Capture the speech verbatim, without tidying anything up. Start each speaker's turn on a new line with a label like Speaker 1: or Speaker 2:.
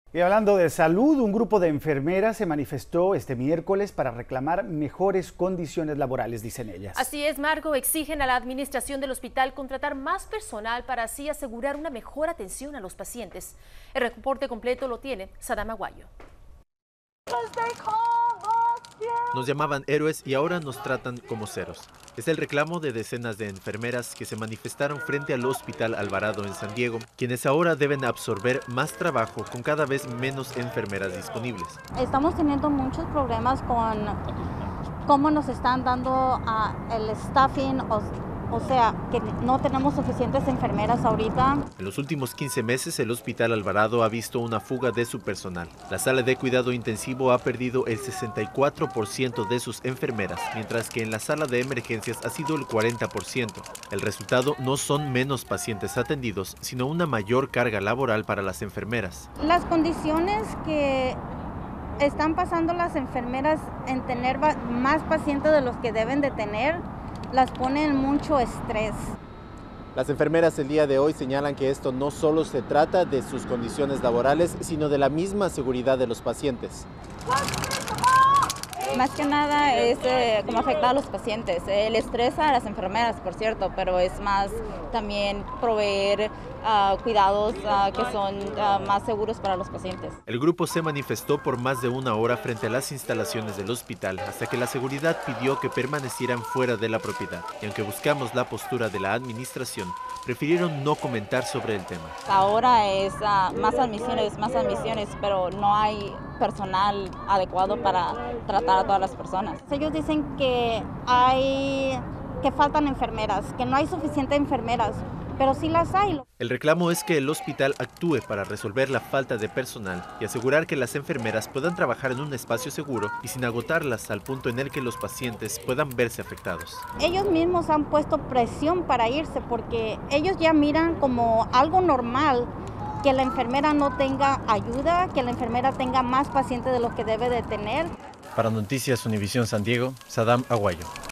Speaker 1: Y hablando de salud, un grupo de enfermeras se manifestó este miércoles para reclamar mejores condiciones laborales, dicen ellas.
Speaker 2: Así es, Margo, exigen a la administración del hospital contratar más personal para así asegurar una mejor atención a los pacientes. El reporte completo lo tiene Sadam Aguayo.
Speaker 3: Nos llamaban héroes y ahora nos tratan como ceros. Es el reclamo de decenas de enfermeras que se manifestaron frente al Hospital Alvarado en San Diego, quienes ahora deben absorber más trabajo con cada vez menos enfermeras disponibles.
Speaker 4: Estamos teniendo muchos problemas con cómo nos están dando uh, el staffing, o, o sea, que no tenemos suficientes enfermeras ahorita.
Speaker 3: En los últimos quince meses, el Hospital Alvarado ha visto una fuga de su personal. La sala de cuidado intensivo ha perdido el sesenta y cuatro por ciento de sus enfermeras, mientras que en la sala de emergencias ha sido el cuarenta por ciento. El resultado no son menos pacientes atendidos, sino una mayor carga laboral para las enfermeras.
Speaker 4: Las condiciones que están pasando las enfermeras en tener más pacientes de los que deben de tener, las ponen mucho estrés.
Speaker 5: Las enfermeras el día de hoy señalan que esto no solo se trata de sus condiciones laborales, sino de la misma seguridad de los pacientes.
Speaker 6: Más que nada es eh, cómo afecta a los pacientes. El estrés a las enfermeras, por cierto, pero es más también proveer uh, cuidados uh, que son uh, más seguros para los pacientes.
Speaker 3: El grupo se manifestó por más de una hora frente a las instalaciones del hospital hasta que la seguridad pidió que permanecieran fuera de la propiedad. Y aunque buscamos la postura de la administración, prefirieron no comentar sobre el tema.
Speaker 6: Ahora es uh, más admisiones, más admisiones, pero no hay personal adecuado para tratar a todas las personas.
Speaker 4: Ellos dicen que hay, que faltan enfermeras, que no hay suficientes enfermeras, pero sí las hay.
Speaker 3: El reclamo es que el hospital actúe para resolver la falta de personal y asegurar que las enfermeras puedan trabajar en un espacio seguro y sin agotarlas al punto en el que los pacientes puedan verse afectados.
Speaker 4: Ellos mismos han puesto presión para irse porque ellos ya miran como algo normal que la enfermera no tenga ayuda, que la enfermera tenga más pacientes de los que debe de tener.
Speaker 3: Para Noticias Univisión San Diego, Sadam Aguayo.